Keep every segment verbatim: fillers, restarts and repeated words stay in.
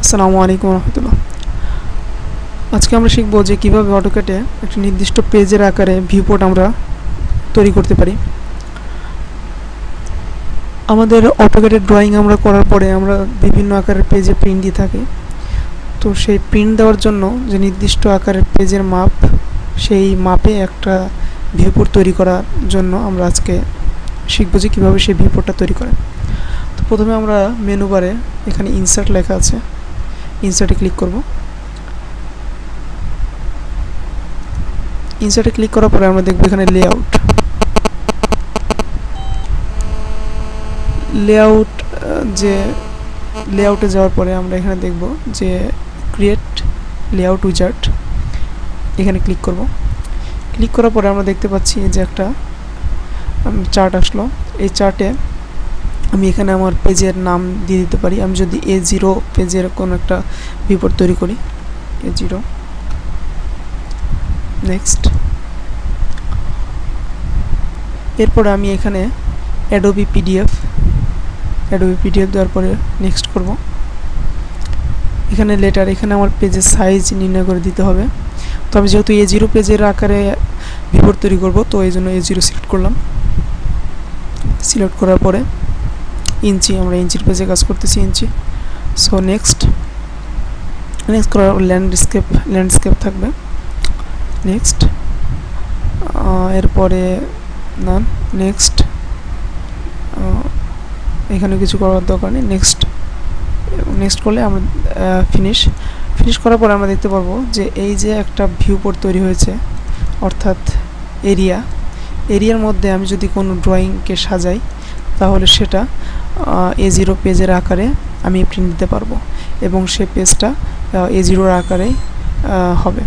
আসসালামু আলাইকুম রহমতুল্লাহ। আজকে আমরা শিখব যে কিভাবে অটোক্যাডে একটা নির্দিষ্ট পেজের আকারে ভিউপোর্ট আমরা তৈরি করতে পারি। আমাদের অটোক্যাডে ড্রয়িং আমরা করার পরে আমরা বিভিন্ন আকারের পেজে প্রিন্ট দিয়ে থাকি। তো সেই প্রিন্ট দেওয়ার জন্য যে নির্দিষ্ট আকারের পেজের মাপ, সেই মাপে একটা ভিউপোর্ট তৈরি করার জন্য আমরা আজকে শিখব যে কীভাবে সেই ভিউপোর্টটা তৈরি করে। তো প্রথমে আমরা মেনু বারে এখানে ইনসার্ট লেখা আছে, ইনসার্টে ক্লিক করব। ইনসার্টে ক্লিক করার পরে আমরা দেখব এখানে লেআউট লেআউট যে লেআউটে যাওয়ার পরে আমরা এখানে দেখব যে ক্রিয়েট লেআউট উইজার্ড, এখানে ক্লিক করব। ক্লিক করার পরে আমরা দেখতে পাচ্ছি যে একটা চার্ট আসলো। এই চার্টে আমি এখানে আমার পেজের নাম দিয়ে দিতে পারি। আমি যদি এ জিরো পেজের কোনো একটা ভিউপোর্ট তৈরি করি, এ জিরো, নেক্সট। এরপরে আমি এখানে অ্যাডোবি পিডিএফ অ্যাডোবি পিডিএফ দেওয়ার পরে নেক্সট করব। এখানে লেটার, এখানে আমার পেজের সাইজ নির্ণয় করে দিতে হবে। তো আমি যেহেতু এ জিরো পেজের আকারে ভিউপোর্ট তৈরি করব, তো এই জন্য এ জিরো সিলেক্ট করলাম। সিলেক্ট করার পরে ইঞ্চি, আমরা ইঞ্চির পেজে কাজ করতেছি, ইঞ্চি। সো নেক্সট নেক্সট করার ল্যান্ডস্কেপ ল্যান্ডস্কেপ থাকবে, নেক্সট। এরপরে না, নেক্সট, এখানে কিছু করার দরকার নেই, নেক্সট। নেক্সট করলে আমরা ফিনিশ ফিনিশ করার পরে আমরা দেখতে পারবো যে এই যে একটা ভিউপোর্ট তৈরি হয়েছে, অর্থাৎ এরিয়া এরিয়ার মধ্যে আমি যদি কোনো ড্রয়িংকে সাজাই তাহলে সেটা এ জিরো পেজের আকারে আমি প্রিন্ট দিতে পারবো এবং সে পেজটা এ জিরোর আকারে হবে।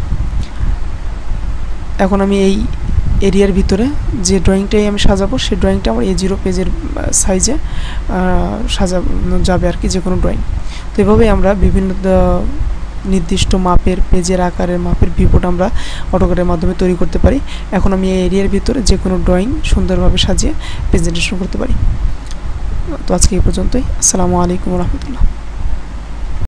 এখন আমি এই এরিয়ার ভিতরে যে ড্রয়িংটাই আমি সাজাবো, সেই ড্রয়িংটা আমার এ জিরো পেজের সাইজে সাজানো যাবে আর কি, যে কোনো ড্রয়িং। তো এভাবেই আমরা বিভিন্ন নির্দিষ্ট মাপের পেজের আকারের মাপের ভিউপোর্ট আমরা অটোক্যাডের মাধ্যমে তৈরি করতে পারি। এখন আমি এই এরিয়ার ভিতরে যে কোনো ড্রয়িং সুন্দরভাবে সাজিয়ে প্রেজেন্টেশন করতে পারি। তো আজকে এই পর্যন্তই। আসসালামু আলাইকুম রহমতুল্লাহ।